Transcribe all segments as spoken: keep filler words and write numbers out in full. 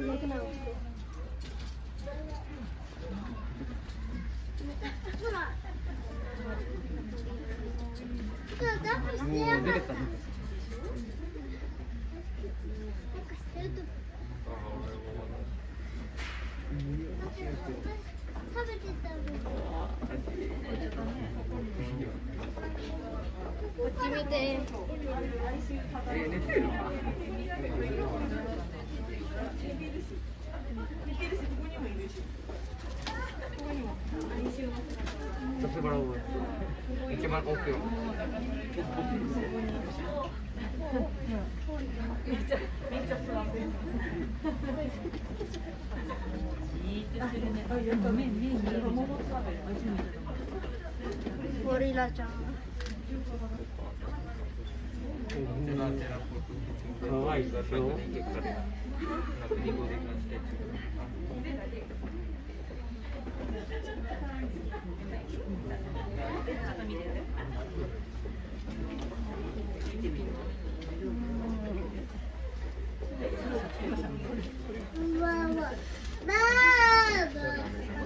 出てきた。 食べてたの。こっち見て。 えー、寝てるの？Terus baru cuma oke. Gorilaちゃん。 かわいいでしょ。 うわうわ。バーバー。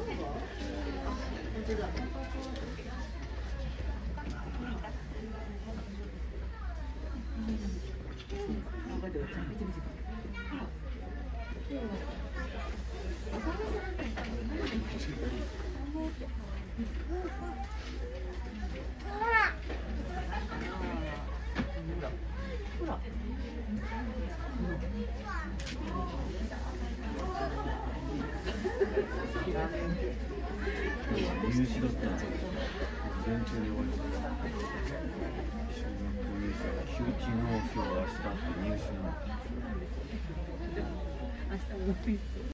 入試だったら午前中に終わります。小学校入試は集中の今日は明日って入試なの。明日も